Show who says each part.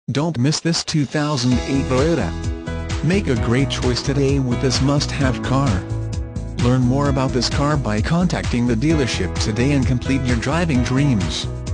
Speaker 1: Don't miss this 2008 Toyota. Make a great choice today with this must-have car. Learn more about this car by contacting the dealership today and complete your driving dreams.